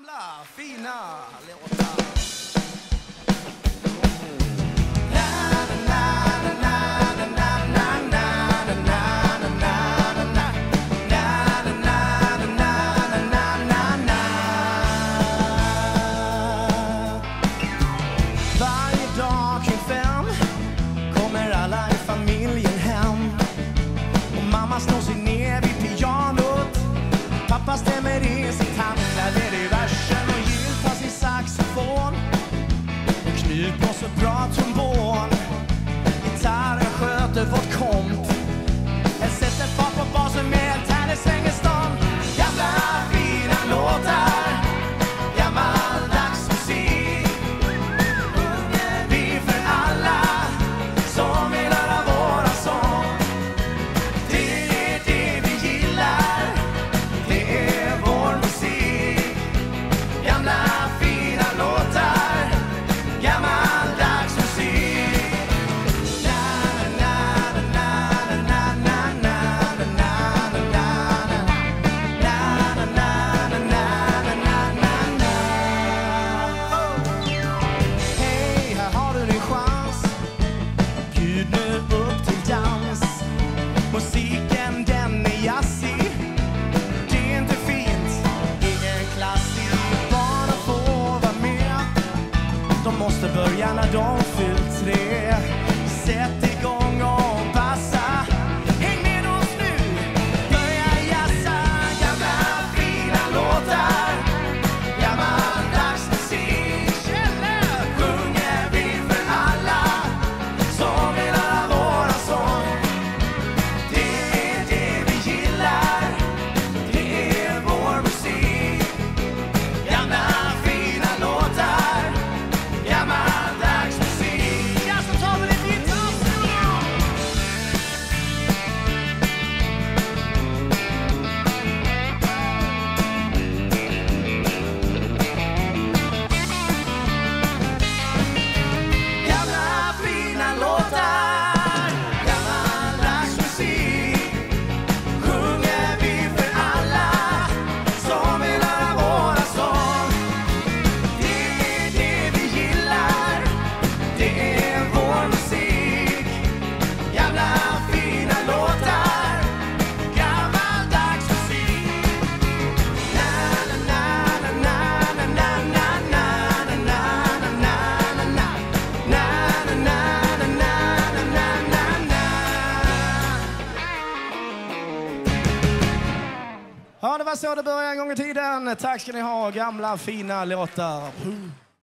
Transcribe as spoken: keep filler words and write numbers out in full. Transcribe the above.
Gamla fina låtar. Varje dag kring fem kommer alla i familjen hem. Och mamma slår sig ner vid pianot. Pappa stämmer in sitt handklaver i versen. Och Jill tar sin saxofon och Knut på så bra trombon. Gitarren sköter vårt komp. Jag sätter fart på basen med ett härligt svängestånd. Gamla fina låtar, gammaldags musik. Sjunger vi för alla som vill höra våra sång. Det är det vi gillar, det är vår musik. Gamla fina låtar, gammaldags musik. Hej, här har du din chans. Bjud nu upp till dans. Musiken den är jazzig. Det är inte fint, ingen klassik. Barnen får vara med. De måste börja när de fyllt tre. Sätt igång och passa. Häng med oss nu, börja jazza. Gamla fina låtar, gammaldags musik. Sjunger vi för alla som vill höra våra sång. Det är det vi gillar, det är vår musik. Gamla fina låtar, gammaldags musik. Ja, så tar vi lite gitarr. Gamla fina låtar, gammaldags musik. Sjunger vi för alla som vill höra våra sång. Det är det vi gillar, det är vår musik. Gamla fina låtar, gammaldags musik. Na na na na na na na na na na na na na na na na na. Ja, det var så det började en gång i tiden. Tack ska ni ha, gamla fina låtar.